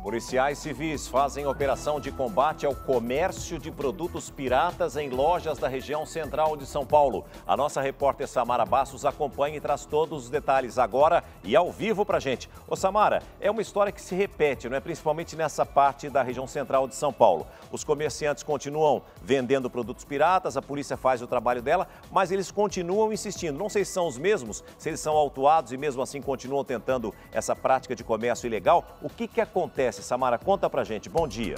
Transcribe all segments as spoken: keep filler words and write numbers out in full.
Policiais civis fazem operação de combate ao comércio de produtos piratas em lojas da região central de São Paulo. A nossa repórter Samara Bastos acompanha e traz todos os detalhes agora e ao vivo pra gente. Ô Samara, é uma história que se repete, não é? Principalmente nessa parte da região central de São Paulo. Os comerciantes continuam vendendo produtos piratas, a polícia faz o trabalho dela, mas eles continuam insistindo. Não sei se são os mesmos, se eles são autuados e mesmo assim continuam tentando essa prática de comércio ilegal. O que que acontece? Samara, conta pra gente. Bom dia.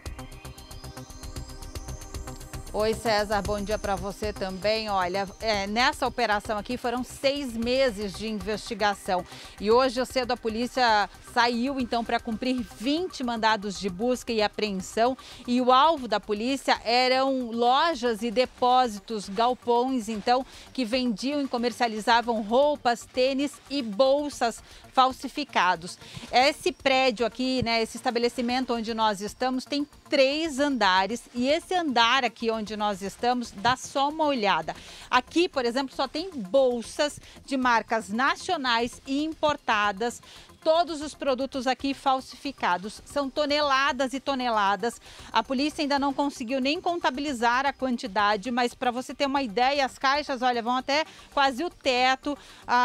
Oi, César, bom dia para você também. Olha, é, nessa operação aqui foram seis meses de investigação e hoje cedo a polícia saiu então para cumprir vinte mandados de busca e apreensão e o alvo da polícia eram lojas e depósitos, galpões então, que vendiam e comercializavam roupas, tênis e bolsas falsificados. Esse prédio aqui, né, esse estabelecimento onde nós estamos tem três andares e esse andar aqui onde nós estamos, dá só uma olhada. Aqui, por exemplo, só tem bolsas de marcas nacionais e importadas. Todos os produtos aqui falsificados, são toneladas e toneladas. A polícia ainda não conseguiu nem contabilizar a quantidade, mas para você ter uma ideia, as caixas, olha, vão até quase o teto.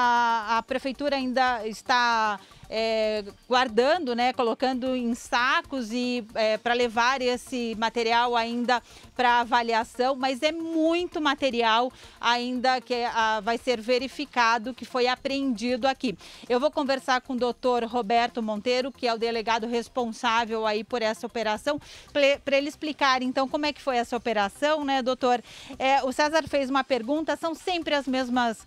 A, a prefeitura ainda está é, guardando, né, colocando em sacos e é, para levar esse material ainda para avaliação, mas é muito material ainda que a, vai ser verificado que foi apreendido aqui. Eu vou conversar com o doutor Roberto Monteiro, que é o delegado responsável aí por essa operação, para ele explicar então como é que foi essa operação, né, doutor? É, o César fez uma pergunta, são sempre as mesmas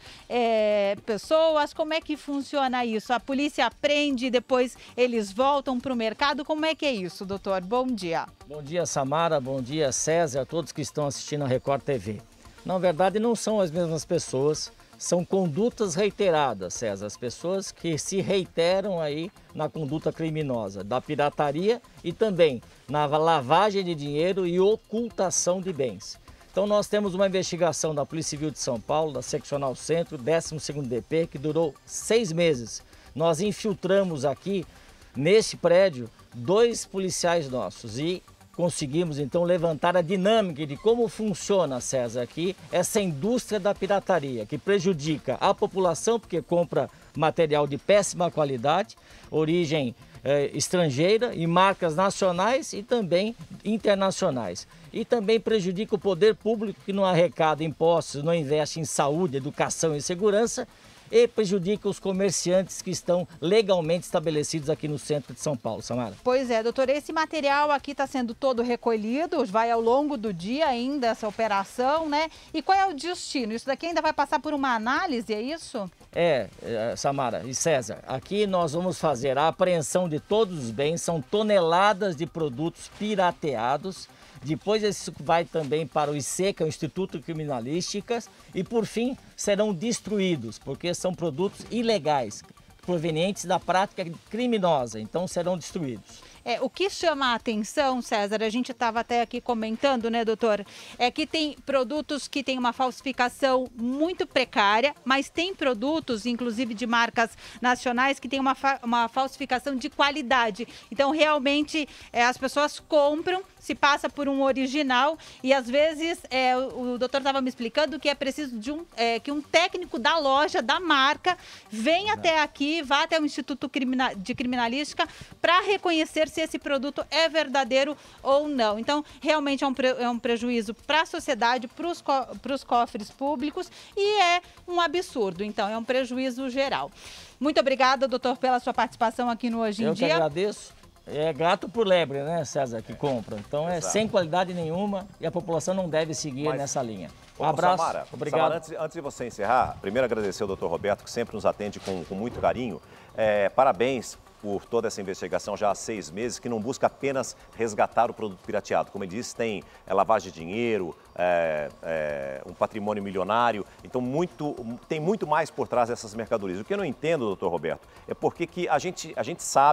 é, pessoas, como é que funciona isso? A polícia aprende, depois eles voltam para o mercado, como é que é isso, doutor? Bom dia. Bom dia, Samara, bom dia, César, a todos que estão assistindo a Record T V. Na verdade, não são as mesmas pessoas, são condutas reiteradas, César, as pessoas que se reiteram aí na conduta criminosa, da pirataria e também na lavagem de dinheiro e ocultação de bens. Então nós temos uma investigação da Polícia Civil de São Paulo, da Seccional Centro, décimo segundo D P, que durou seis meses. Nós infiltramos aqui, nesse prédio, dois policiais nossos e conseguimos então levantar a dinâmica de como funciona, César, aqui essa indústria da pirataria, que prejudica a população porque compra material de péssima qualidade, origem eh, estrangeira e marcas nacionais e também internacionais. E também prejudica o poder público que não arrecada impostos, não investe em saúde, educação e segurança, e prejudica os comerciantes que estão legalmente estabelecidos aqui no centro de São Paulo, Samara. Pois é, doutor, esse material aqui está sendo todo recolhido, vai ao longo do dia ainda essa operação, né? E qual é o destino? Isso daqui ainda vai passar por uma análise, é isso? É, Samara e César, aqui nós vamos fazer a apreensão de todos os bens, são toneladas de produtos pirateados. Depois isso vai também para o I C, que é o Instituto Criminalísticas, e por fim serão destruídos, porque são produtos ilegais, provenientes da prática criminosa, então serão destruídos. É, o que chama a atenção, César, a gente estava até aqui comentando, né, doutor, é que tem produtos que têm uma falsificação muito precária, mas tem produtos, inclusive de marcas nacionais, que têm uma, fa uma falsificação de qualidade. Então, realmente, é, as pessoas compram, se passa por um original e, às vezes, é, o, o doutor estava me explicando que é preciso de um, é, que um técnico da loja, da marca, venha até aqui, vá até o Instituto Crimina de Criminalística para reconhecer se esse produto é verdadeiro ou não. Então, realmente é um, pre é um prejuízo para a sociedade, para os co pros cofres públicos e é um absurdo. Então, é um prejuízo geral. Muito obrigada, doutor, pela sua participação aqui no Hoje em Eu Dia. Eu que agradeço. É grato por lebre, né, César, que compra. Então é Exato. Sem qualidade nenhuma e a população não deve seguir Mas, nessa linha. Um ô, abraço, Samara, obrigado. Samara, antes, antes de você encerrar, primeiro agradecer ao doutor Roberto, que sempre nos atende com, com muito carinho. É, parabéns por toda essa investigação já há seis meses, que não busca apenas resgatar o produto pirateado. Como ele disse, tem é, lavagem de dinheiro, é, é, um patrimônio milionário, então muito, tem muito mais por trás dessas mercadorias. O que eu não entendo, doutor Roberto, é porque que a gente, a gente sabe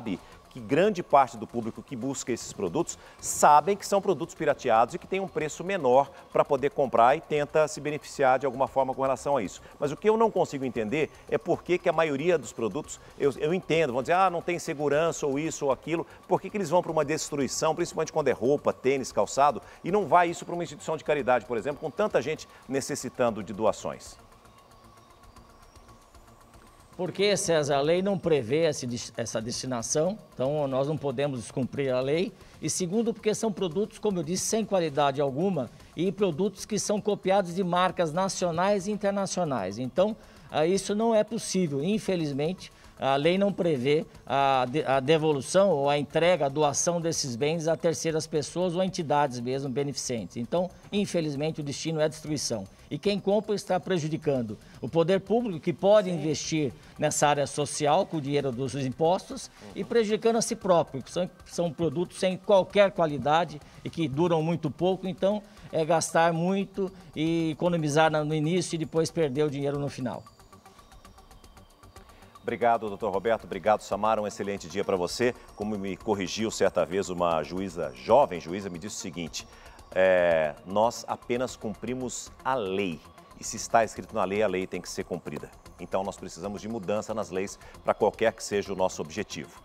que grande parte do público que busca esses produtos sabem que são produtos pirateados e que tem um preço menor para poder comprar e tenta se beneficiar de alguma forma com relação a isso. Mas o que eu não consigo entender é por que que a maioria dos produtos, eu, eu entendo, vão dizer, ah, não tem segurança ou isso ou aquilo, por que que eles vão para uma destruição, principalmente quando é roupa, tênis, calçado, e não vai isso para uma instituição de caridade, por exemplo, com tanta gente necessitando de doações? Porque, César, a lei não prevê essa destinação, então nós não podemos descumprir a lei. E segundo, porque são produtos, como eu disse, sem qualidade alguma e produtos que são copiados de marcas nacionais e internacionais. Então, isso não é possível, infelizmente. A lei não prevê a, de, a devolução ou a entrega, a doação desses bens a terceiras pessoas ou entidades mesmo beneficentes. Então, infelizmente, o destino é destruição. E quem compra está prejudicando o poder público, que pode Sim. investir nessa área social com o dinheiro dos impostos, uhum. e prejudicando a si próprio, que são, são produtos sem qualquer qualidade e que duram muito pouco. Então, é gastar muito e economizar no início e depois perder o dinheiro no final. Obrigado, doutor Roberto. Obrigado, Samara. Um excelente dia para você. Como me corrigiu certa vez uma juíza, jovem juíza, me disse o seguinte, é, nós apenas cumprimos a lei. E se está escrito na lei, a lei tem que ser cumprida. Então, nós precisamos de mudança nas leis para qualquer que seja o nosso objetivo.